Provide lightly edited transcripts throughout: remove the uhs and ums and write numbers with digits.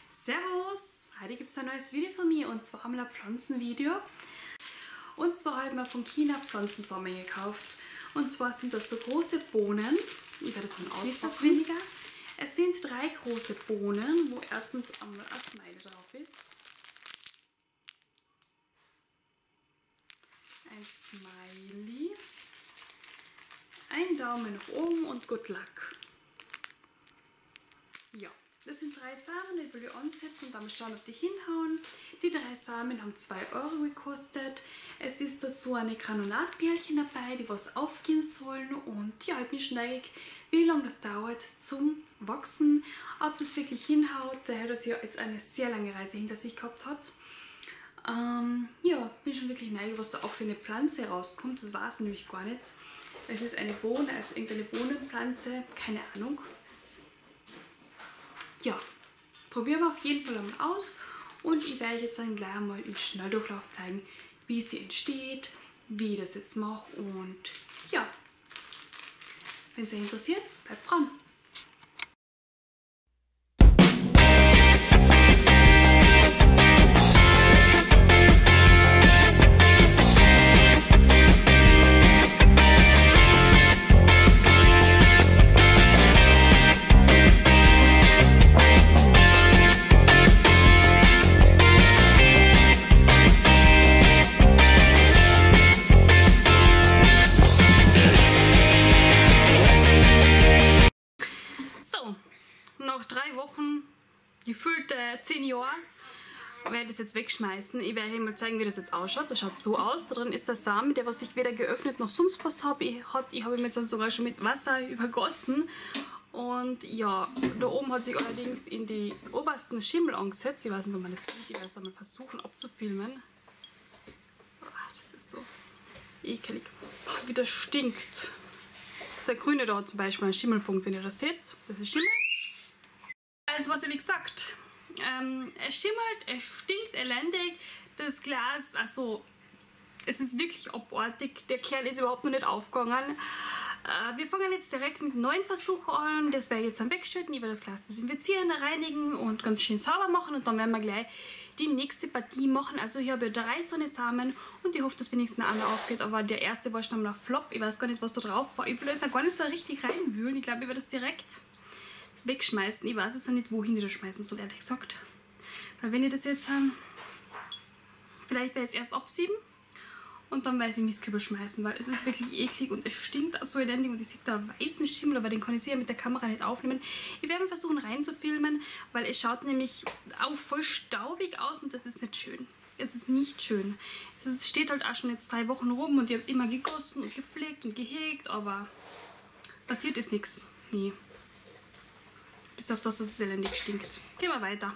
Servus! Heute gibt es ein neues Video von mir und zwar einmal ein Pflanzenvideo. Und zwar habe ich mir von China Pflanzensamen gekauft. Und zwar sind das so große Bohnen. Ich werde das dann auspacken. Es sind 3 große Bohnen, wo erstens einmal ein Smiley drauf ist. Ein Smiley. Ein Daumen nach oben und Good Luck. Ja, das sind 3 Samen, die will ich ansetzen und dann schauen, ob die hinhauen. Die 3 Samen haben 2 € gekostet. Es ist da so eine Granulatbärchen dabei, die was aufgehen sollen. Und ja, ich bin schon neugierig, wie lange das dauert zum Wachsen. Ob das wirklich hinhaut, daher das ja jetzt eine sehr lange Reise hinter sich gehabt hat. Ja, bin schon wirklich neugierig, was da auch für eine Pflanze rauskommt. Das weiß ich nämlich gar nicht. Es ist eine Bohne, also irgendeine Bohnenpflanze, keine Ahnung. Ja, probieren wir auf jeden Fall einmal aus und ich werde jetzt dann gleich mal im Schnelldurchlauf zeigen, wie sie entsteht, wie ich das jetzt mache und ja, wenn es euch interessiert, bleibt dran. Nach 3 Wochen, gefühlte 10 Jahre, werde ich das jetzt wegschmeißen. Ich werde euch mal zeigen, wie das jetzt ausschaut. Das schaut so aus. Da drin ist der Samen, der was ich weder geöffnet noch sonst was habe. Ich habe ihn jetzt sogar schon mit Wasser übergossen. Und ja, da oben hat sich allerdings in die obersten Schimmel angesetzt. Ich weiß nicht, ob man das sieht. Ich werde es einmal versuchen abzufilmen. Das ist so ekelig. Wie das stinkt. Der grüne da hat zum Beispiel einen Schimmelpunkt, wenn ihr das seht. Das ist Schimmel. Also was ich wie gesagt, es schimmelt, es stinkt elendig, das Glas, also es ist wirklich abartig, der Kern ist überhaupt noch nicht aufgegangen. Wir fangen jetzt direkt mit einem neuen Versuch an, das werde ich jetzt dann wegschütten, ich werde das Glas desinfizieren, reinigen und ganz schön sauber machen und dann werden wir gleich die nächste Partie machen. Also hier habe ich 3 so eine Samen und ich hoffe, dass wenigstens einer aufgeht, aber der erste war schon mal ein Flop, ich weiß gar nicht, was da drauf war. Ich will jetzt gar nicht so richtig reinwühlen, ich glaube, ich werde das direkt wegschmeißen. Ich weiß jetzt nicht, wohin ich das schmeißen soll, ehrlich gesagt. Weil wenn ich das jetzt vielleicht werde ich es erst absieben und dann werde ich es in den Mistkübel schmeißen, weil es ist wirklich eklig und es stinkt auch so elendig und ich sehe da einen weißen Schimmel, aber den kann ich sicher mit der Kamera nicht aufnehmen. Ich werde versuchen reinzufilmen, weil es schaut nämlich auch voll staubig aus und das ist nicht schön. Es ist nicht schön. Es steht halt auch schon jetzt 3 Wochen rum und ich habe es immer gegossen und gepflegt und gehegt, aber passiert ist nichts. Nie. Bis auf das, dass es elendig stinkt. Gehen wir weiter.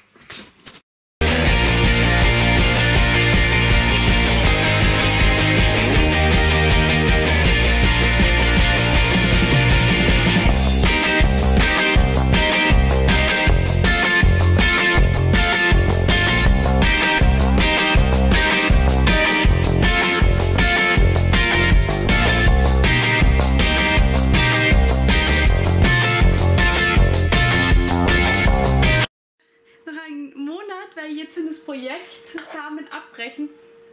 Weil ich jetzt in das Projekt Samen abbrechen.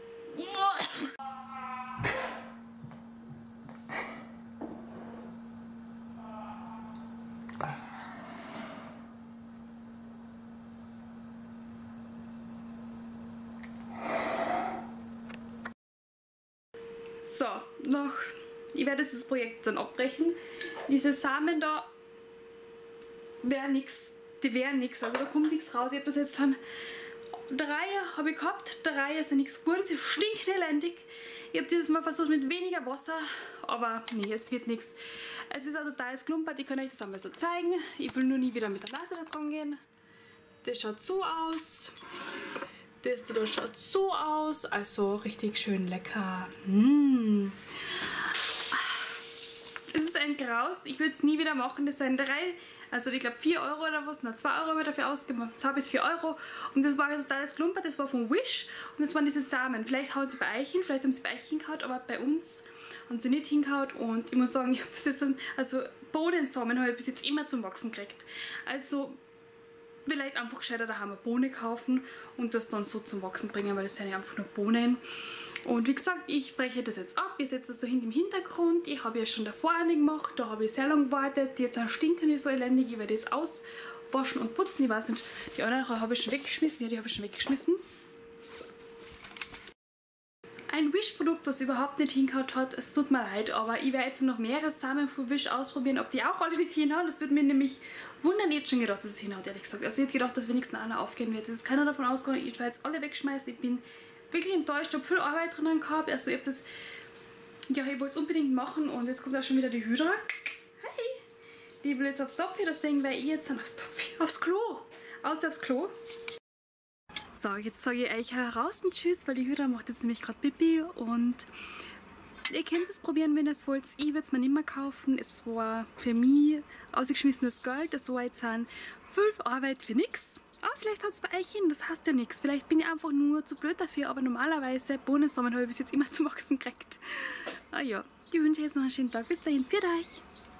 So, ich werde das Projekt dann abbrechen. Diese Samen da wären nichts. Die wären nichts, also da kommt nichts raus. Ich habe das jetzt dann 3 habe ich gehabt, 3 sind nichts geworden, sie stinken elendig. Ich habe dieses Mal versucht mit weniger Wasser, aber nee, es wird nichts. Es ist ein totales Klumpert, ich kann euch das einmal so zeigen. Ich will nur nie wieder mit der Nase da dran gehen. Das schaut so aus. Das da schaut so aus, also richtig schön lecker. Es ist ein Graus, ich würde es nie wieder machen. Das sind 3, also ich glaube 4 € oder was, 2 € habe ich dafür ausgemacht, 2 bis 4 €. Und das war ein totales Klumper, das war von Wish und das waren diese Samen. Vielleicht hauen sie bei euch hin, vielleicht haben sie bei euch hingehauen, aber bei uns haben sie nicht hingehauen. Und ich muss sagen, ich habe das jetzt, also Bohnensamen habe ich bis jetzt immer zum Wachsen gekriegt. Also vielleicht einfach gescheiter daheim eine Bohne kaufen und das dann so zum Wachsen bringen, weil es sind ja einfach nur Bohnen. Und wie gesagt, ich breche das jetzt ab, ich setze das da hinten im Hintergrund. Ich habe ja schon davor eine gemacht, da habe ich sehr lange gewartet. Die jetzt stinken nicht so elendig, ich werde das auswaschen und putzen. Ich weiß nicht, die andere habe ich schon weggeschmissen, ja, die habe ich schon weggeschmissen. Ein Wish-Produkt, was überhaupt nicht hingehauen hat, es tut mir leid, aber ich werde jetzt noch mehrere Samen von Wish ausprobieren, ob die auch alle nicht hinhauen. Das würde mir nämlich wundern. Ich hätte schon gedacht, dass es hinhaut, ehrlich gesagt. Also ich hätte gedacht, dass wenigstens einer aufgehen wird. Es ist keiner davon ausgegangen, ich werde jetzt alle wegschmeißen. Ich bin wirklich enttäuscht, ich habe viel Arbeit drinnen gehabt. Also ich habe das, ja, ich wollte es unbedingt machen und jetzt kommt auch schon wieder die Hydra. Hey! Die will jetzt aufs Topfi, deswegen werde ich jetzt dann aufs Klo. Aufs Klo. So, jetzt sage ich euch heraus und tschüss, weil die Hydra macht jetzt nämlich gerade Pipi und ihr könnt es probieren, wenn ihr es wollt. Ich würde es mir nicht mehr kaufen. Es war für mich ausgeschmissenes Geld. Es war jetzt viel Arbeit für nichts. Aber vielleicht hat es bei euch hin, das heißt ja nichts. Vielleicht bin ich einfach nur zu blöd dafür, aber normalerweise Bohnensamen habe ich bis jetzt immer zu wachsen gekriegt. Ah ja, ich wünsche euch jetzt noch einen schönen Tag. Bis dahin, für euch!